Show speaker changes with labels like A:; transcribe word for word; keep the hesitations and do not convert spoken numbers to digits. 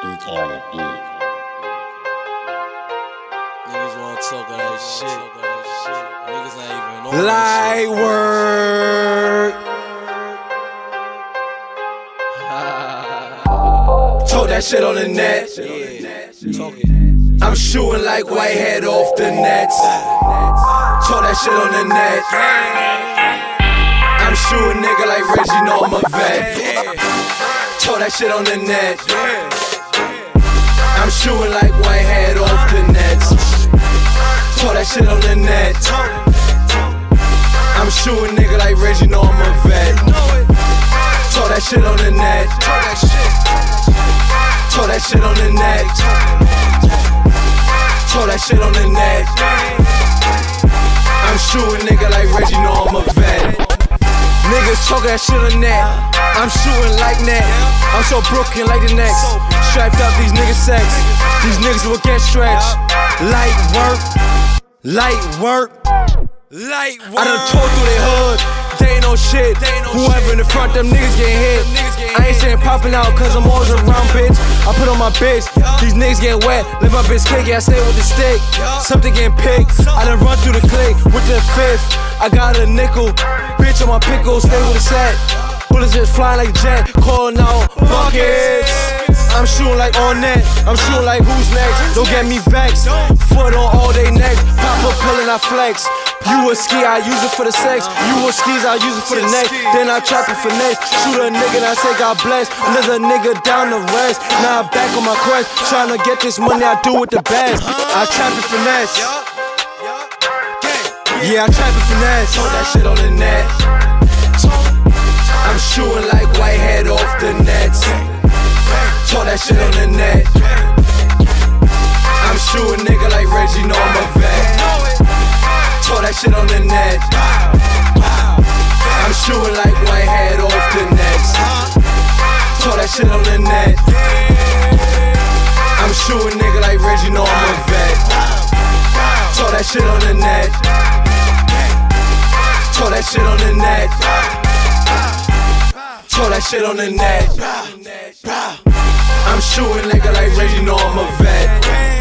A: P K on the beat.
B: Niggas wanna talk of that shit. Niggas not even on
C: Light
B: that
C: work. Told that shit on the net.
B: Yeah, talk it.
C: I'm shooting like Whitehead off the nets. Told that shit on the net. I'm shooting nigga like Reggie, know I'm a vet. Told that shit on the net. I'm shooting like Whitehead off the nets. Told that shit on the net. I'm shooting nigga like Reggie, know I'm a vet. Told that shit on the net. Told that shit on the net. Told that shit on the net. I'm shooting nigga like Reggie, know I'm a vet. Niggas talking that shit on net. I'm shooting like net. I'm so broken like the next. Striped up these niggas sex. These niggas will get stretched. Light work. Light work.
B: Light work.
C: I done tore through their hood. They ain't no shit. Whoever in the front, them niggas get hit. I ain't saying popping out cause I'm always around, bitch. I put on my bitch. These niggas getting wet. Let my bitch kick it. I stay with the stick. Something getting picked. I done run through the clique with the fifth. I got a nickel. Bitch on my pickle. Stay with the set. Bullets just flying like a jet. Calling out buckets. I'm shooting like on net. I'm shooting like who's next. Don't get me vexed. Foot on all they necks. Pop a pill and I flex. You a ski, I use it for the sex. You a skis, I use it for the neck. Then I trap it for next. Shoot a nigga and I say God bless. Another nigga down the rest. Now I'm back on my quest. Trying to get this money, I do it the best. I trap it finesse. Yeah, I trap it finesse. Told that shit on the net. I'm shooting like Whitehead off the nets. Told that shit on the net. I'm shooting nigga like Reggie, know I'm a vet. Told that shit on the net. I'm shooting like Whitehead off the nets. Told that shit on the net. I'm shooting nigga like Reggie, know I'm a vet. Told that shit on the net. Told that shit on the net. Told that shit on the net. I'm shooting nigga like Reggie, know I'm a vet.